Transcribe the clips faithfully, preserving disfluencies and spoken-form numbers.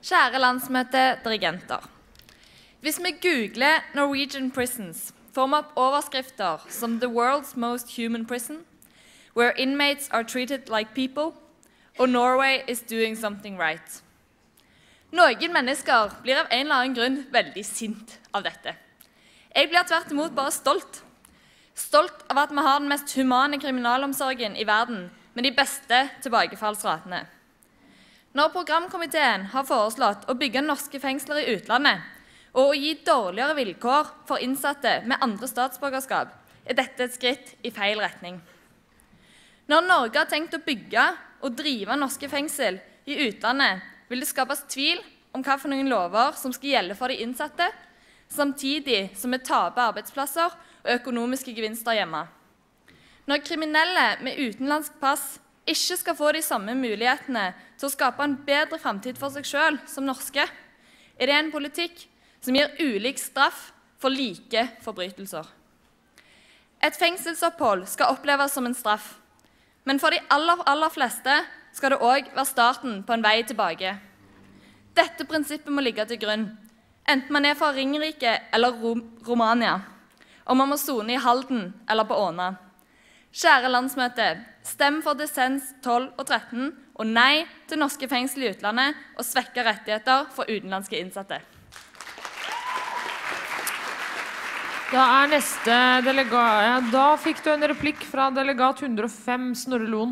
Kjære landsmøte, dirigenter. Hvis vi googler Norwegian prisons, får vi opp overskrifter som The World's Most Human Prison, Where Inmates Are Treated Like People, og Norway is Doing Something Right. Noen mennesker blir av en eller annen grunn veldig sint av dette. Jeg blir tvert imot bare stolt. Stolt av at vi har den mest humane kriminalomsorgen i verden, med de beste tilbakefallsratene. Når programkomiteen har foreslått å bygge norske fengsler i utlandet, og å gi dårligere vilkår for innsatte med andre statsborgerskap, er dette et skritt i feil retning. Når Norge har tenkt å bygge og drive norske fengsel i utlandet, vil det skapes tvil om hva for noen lover som skal gjelde for de innsatte, samtidig som vi taper arbeidsplasser og økonomiske gevinster hjemme. Når kriminelle med utenlandsk pass ikke skal få de samme mulighetene til å skape en bedre fremtid for seg selv som norske, er det en politikk som gir ulik straff for like forbrytelser. Et fengselsopphold skal oppleves som en straff, men for de aller, aller fleste skal det også være starten på en vei tilbake. Dette prinsippet må ligge til grunn, enten man er fra Ringerike eller Rom Romania, om man må sone i Halden eller på Åna. Kjære landsmøte, stem for dissens tolv og tretten, og nei til norske fengsel i utlandet og svekke rettigheter for utenlandske innsatte. Da er neste delegat, da fikk du en replikk fra delegat hundre og fem, Snorre Loen.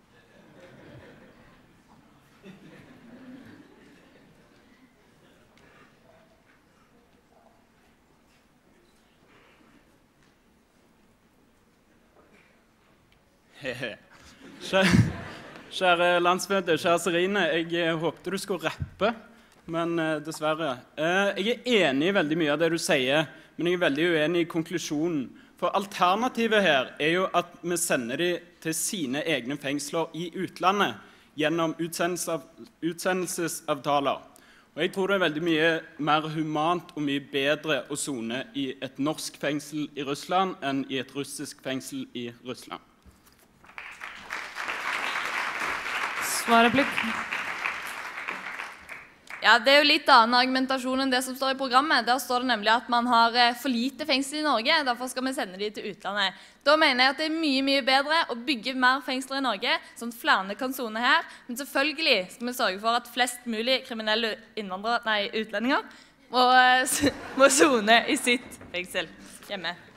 Kjære landsmøte, kjære Serine, jeg håpte du skulle rappe, men dessverre. Jeg er enig i veldig mye av det du sier, men jeg er veldig uenig i konklusjonen. For alternativet her er jo at vi sender dem til sine egne fengsler i utlandet gjennom utsendelsesavtaler. Og jeg tror det er veldig mye mer humant og mye bedre å sone i et norsk fengsel i Russland enn i et russisk fengsel i Russland. Svarreplikk. Ja, det er jo litt annen argumentasjon enn det som står i programmet. Der står det nemlig at man har for lite fengsel i Norge, derfor skal vi sende de til utlandet. Da mener jeg at det er mye, mye bedre å bygge mer fengsler i Norge, sånn at flere kan sone her. Men selvfølgelig skal vi sørge for at flest mulig kriminelle innvandrere, nei, utlendinger må, må sone i sitt fengsel hjemme.